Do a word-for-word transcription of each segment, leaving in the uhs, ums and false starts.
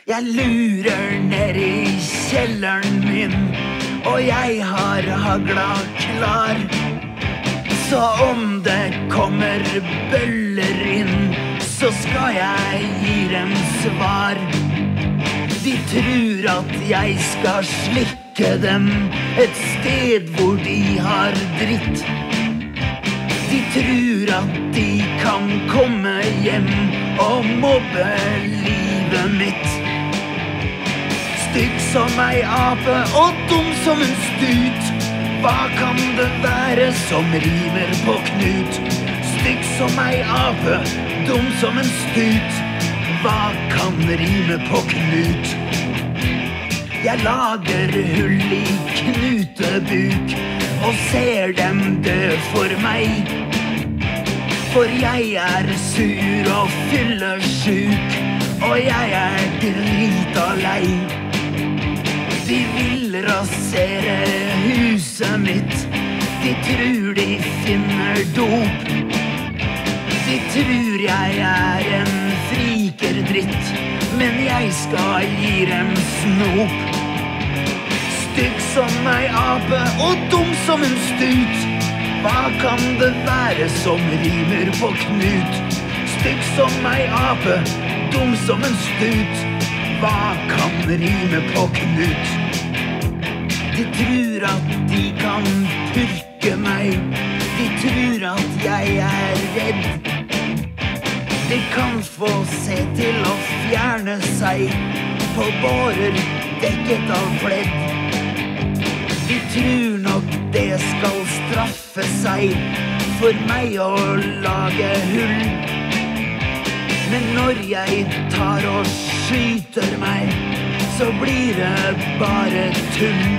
Jeg lurer ned i kjelleren min, og jeg har hagla klar. Så om det kommer bøller inn, så skal jeg gi dem svar. De tror at jeg skal slikke dem et sted hvor de har dritt. De tror at de kan komme hjem og mobbe livet mitt. Stygg som ei ape og dum som en stut. Hva kan det være som rimer på Knut? Stygg som ei ape, dum som en stut. Hva kan rime på Knut? Jeg lager hull i knutebuk og ser dem dø for meg. For jeg er sur og fyllesyk, og jeg er drita lei. De vil rasere huset mitt, de tror de finner dop. De tror jeg er en frikerdritt, men jeg skal gi dem snop. Stygg som ei ape og dum som en stut. Hva kan det være som rimer på Knut? Stygg som ei ape, dum som en stut. Hva kan rime på Knut? De tror at de kan purke meg. De tror at jeg er redd. De kan få se til å fjerne seg på bårer dekket av pledd. De tror nok det skal straffe seg for meg å lage hull. Men når jeg tar og skyter meg, så blir det bare tull.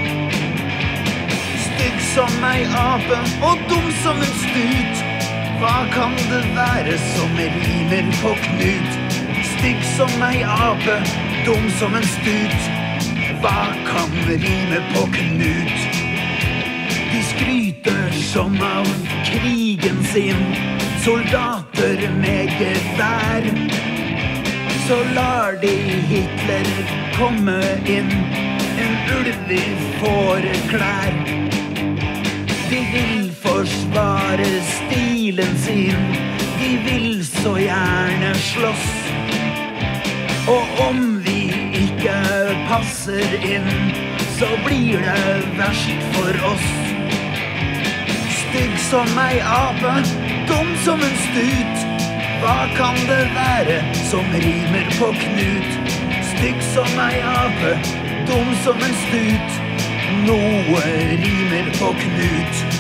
Stygg som ei ape og dum som en stut. Hva kan det være som rimer på Knut? Stygg som ei ape, dum som en stut. Hva kan rime på Knut? De skryter sånn av krigen sin, soldater med gevær. Så lar de Hitler komme inn, en ulv i fåreklær. De vil forsvare stilen sin, de vil så gjerne slåss. Og om vi ikke passer inn, så blir det verst for oss. Stygg som ei ape, dum som en stut. Hva kan det være som rimer på Knut? Stygg som ei ape, dum som en stut. Noe rimer på Knut.